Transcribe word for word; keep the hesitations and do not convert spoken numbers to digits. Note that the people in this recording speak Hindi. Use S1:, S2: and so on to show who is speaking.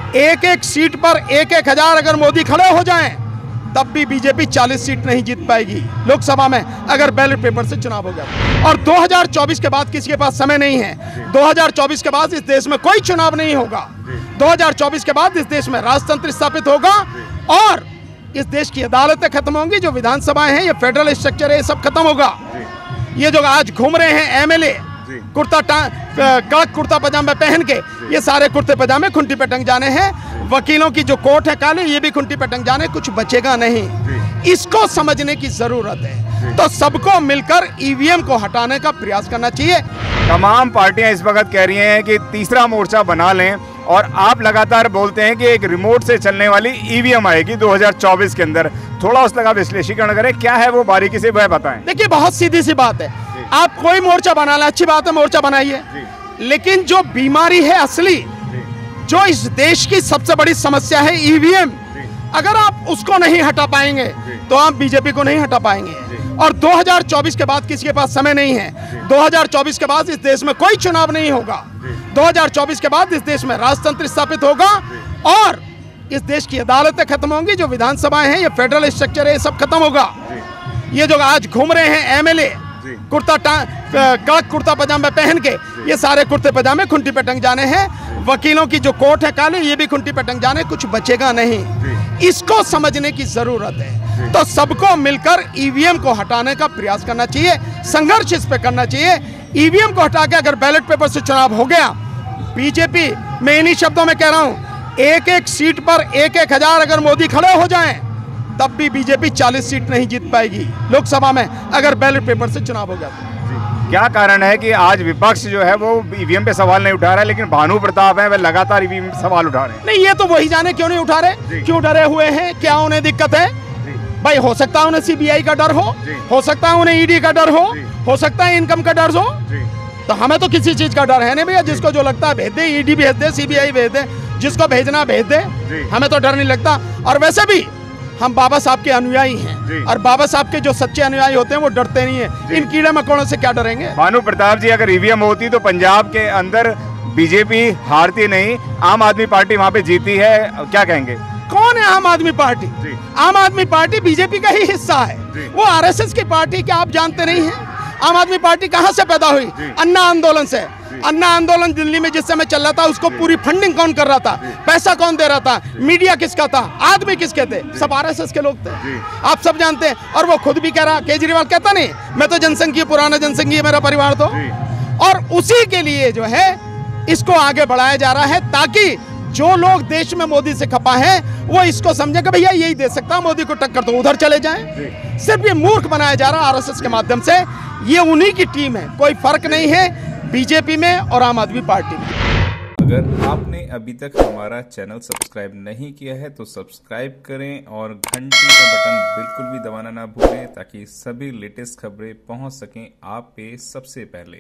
S1: एक एक सीट पर एक एक हजार अगर मोदी खड़े हो जाएं तब भी बीजेपी चालीस सीट नहीं जीत पाएगी लोकसभा में, अगर बैलेट पेपर से चुनाव हो गया। और दो हज़ार चौबीस के बाद किसी के पास समय नहीं है। दो हज़ार चौबीस के बाद इस देश में कोई चुनाव नहीं होगा। दो हज़ार चौबीस के बाद इस देश में राजतंत्र स्थापित होगा और इस देश की अदालतें खत्म होंगी, जो विधानसभाएं हैं, ये फेडरल स्ट्रक्चर है, ये सब खत्म होगा। ये जो आज घूम रहे हैं एमएलए कुर्ता कड़क कुर्ता पजामा पहन के, ये सारे कुर्ते पजामे खुंटी पे टंग जाने हैं। वकीलों की जो कोट है काले, ये भी खुंटी पे टंग जाने, कुछ बचेगा नहीं। इसको समझने की जरूरत है। तो सबको मिलकर ईवीएम को हटाने का प्रयास करना चाहिए।
S2: तमाम पार्टियां इस वक्त कह रही हैं कि तीसरा मोर्चा बना लें, और आप लगातार बोलते हैं कि एक रिमोट से चलने वाली ईवीएम आएगी दो हज़ार चौबीस के अंदर। थोड़ा उस लगा विश्लेषण करें, क्या है वो, बारीकी से वह बताएं।
S1: देखिए, बहुत सीधी सी बात है, आप कोई मोर्चा बना लें, अच्छी बात है, मोर्चा बनाइए, लेकिन जो बीमारी है असली, जो इस देश की सबसे बड़ी समस्या है ईवीएम, अगर आप उसको नहीं हटा पाएंगे तो आप बीजेपी को नहीं हटा पाएंगे। और दो हज़ार चौबीस के बाद किसी के पास समय नहीं है। दो हज़ार चौबीस के बाद इस देश में कोई चुनाव नहीं होगा। दो हज़ार चौबीस के बाद इस देश में राजतंत्र स्थापित होगा और इस देश की अदालतें खत्म होंगी, जो विधानसभाएं हैं, ये फेडरल स्ट्रक्चर है, ये सब खत्म होगा। ये जो आज घूम रहे हैं एमएलए कुर्ता कड़क कुर्ता पजामा पहन के, ये सारे कुर्ते पजामे खुंटी पे टंग जाने हैं। वकीलों की जो कोट है काले, ये भी खुंटी पे टंग जाने, कुछ बचेगा नहीं। इसको समझने की जरूरत है। तो सबको मिलकर ईवीएम को हटाने का प्रयास करना चाहिए, संघर्ष इस पे करना चाहिए। ईवीएम को हटा के अगर बैलेट पेपर से चुनाव हो गया, बीजेपी, मैं इन्हीं शब्दों में कह रहा हूं, एक एक सीट पर एक एक हजार अगर मोदी खड़े हो जाएं तब भी बीजेपी चालीस सीट नहीं जीत पाएगी लोकसभा में, अगर बैलेट पेपर से चुनाव हो गया।
S2: क्या कारण है कि आज विपक्ष जो है वो ईवीएम पे सवाल नहीं उठा रहा है, लेकिन भानु प्रताप है वह लगातार ईवीएम पे सवाल उठा रहे हैं?
S1: नहीं, ये तो वही जाने क्यों नहीं उठा रहे, क्यों डरे हुए हैं, क्या उन्हें दिक्कत है? भाई, हो सकता है उन्हें सीबीआई का डर हो, हो सकता है उन्हें ईडी का डर हो, हो सकता है इनकम का डर हो। तो हमें तो किसी चीज का डर है नहीं भैया। जिसको जो लगता है भेज दे, ईडी भेज दे, सीबीआई भेज दे, जिसको भेजना भेज दे, हमें तो डर नहीं लगता। और वैसे भी हम बाबा साहब के अनुयायी हैं, और बाबा साहब के जो सच्चे अनुयायी होते हैं वो डरते नहीं है। इन कीड़े मकोड़ों से क्या डरेंगे?
S2: भानु प्रताप जी, अगर ईवीएम होती तो पंजाब के अंदर बीजेपी हारती नहीं, आम आदमी पार्टी वहां पे जीती है, क्या कहेंगे?
S1: कौन है आम आदमी पार्टी? आम आदमी पार्टी बीजेपी का ही हिस्सा है। वो आरएसएस की पार्टी, क्या आप जानते नहीं हैं? आम आदमी पार्टी कहां से पैदा हुई? अन्ना आंदोलन से। अन्ना आंदोलन दिल्ली में जिस समय चल रहा था, उसको पूरी फंडिंग कौन कर रहा था, पैसा कौन दे रहा था, मीडिया किसका था, आदमी किसके थे? सब आरएसएस के लोग थे, आप सब जानते हैं। और वो खुद भी कह रहा, केजरीवाल कहता नहीं, मैं तो जनसंघीय, पुराना जनसंघीय मेरा परिवार तो। और उसी के लिए जो है इसको आगे बढ़ाया जा रहा है, ताकि जो लोग देश में मोदी से खपा है वो इसको समझे कि भैया यही दे सकता है मोदी को टक्कर, तो उधर चले जाएं। सिर्फ ये मूर्ख बनाया जा रहा है आरएसएस के माध्यम से। ये उन्हीं की टीम है, कोई फर्क नहीं है बीजेपी में और आम आदमी पार्टी में।
S3: अगर आपने अभी तक हमारा चैनल सब्सक्राइब नहीं किया है तो सब्सक्राइब करें और घंटी का बटन बिल्कुल भी दबाना ना भूलें, ताकि सभी लेटेस्ट खबरें पहुंच सकें आप पे सबसे पहले।